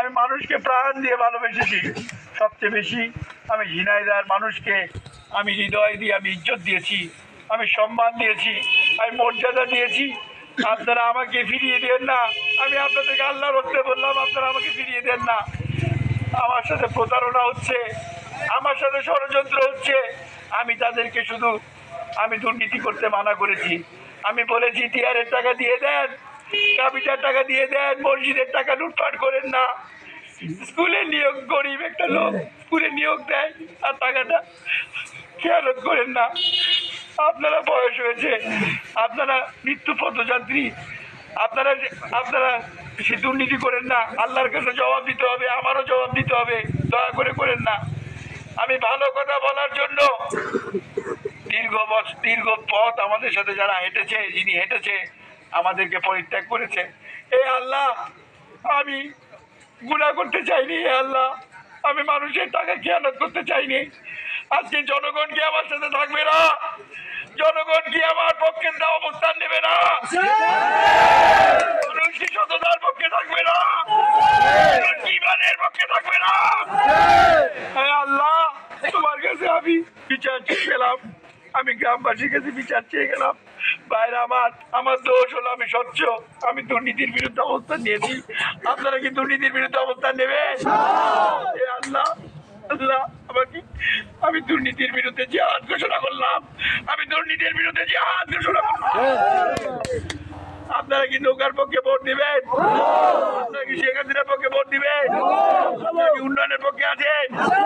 আমি মানুষকে প্রাণ দিয়ে ভালোবেসেছি, সবচেয়ে বেশি আমি ঝিনাইদহের মানুষকে আমি হৃদয় দিয়ে আমি ইজ্জত দিয়েছি, আমি সম্মান দিয়েছি, আমি মর্যাদা দিয়েছি। আপনারা আমাকে ফিরিয়ে দেন না, আমি আপনাদেরকে আল্লাহর হস্তে বললাম, আপনারা আমাকে ফিরিয়ে দেন না। আমার সাথে প্রতারণা হচ্ছে, আমার সাথে ষড়যন্ত্র হচ্ছে। আমি তাদেরকে শুধু আমি দুর্নীতি করতে মানা করেছি। আমি বলেছি টিআরের টাকা দিয়ে দেন, ক্যাপিটাল টাকা দিয়ে দেন, মসজিদের টাকা লুটপাট করেন না। স্কুলে নিয়োগ, গরিব একটা লোক স্কুলে নিয়োগ দেয় আর টাকাটা খেয়ালত করেন না। আপনারা বয়স হয়েছে, আপনারা মৃত্যু পথযাত্রী, আপনারা আপনারা সে দুর্নীতি করেন না। আল্লাহর কাছে জবাব দিতে হবে, আমারও জবাব দিতে হবে, দয়া করে করেন না। আমি ভালো কথা বলার জন্য দীর্ঘ পথ আমাদের সাথে যারা হেঁটেছে, যিনি হেঁটেছে আমাদেরকে পরিত্যাগ করেছে। এ আল্লাহ, আমি গুনাহ করতে চাইনি। এ আল্লাহ, আমি মানুষের টাকা খেয়ানত করতে চাইনি। আজকে জনগণ কি আমার সাথে থাকবে না? জনগণ কি আমার পক্ষে অবস্থান নেবে না? মানুষ কি সততার পক্ষে থাকবে না? ইমানের পক্ষে থাকবে না? আল্লাহ, তোমার কাছে আমি বিচার চেয়ে গেলাম, আমি গ্রামবাসীর কাছে বিচার চেয়ে গেলাম। বাইরে আমার দোষ হলো, আমি স্বচ্ছ, আমি দুর্নীতির বিরুদ্ধে অবস্থান নিয়েছি। আপনারা কি দুর্নীতির বিরুদ্ধে অবস্থান নেবেন? আল্লাহ, আল্লাহ আমাকে, আমি দুর্নীতির বিরুদ্ধে জিহাদ ঘোষণা করলাম, আমি দুর্নীতির বিরুদ্ধে জিহাদ ঘোষণা করলাম। আপনারা কি নৌকার পক্ষে ভোট দিবেন? আপনারা কি শেখ হাসিনার পক্ষে ভোট দিবেন? আপনারা কি উন্নয়নের পক্ষে আছেন?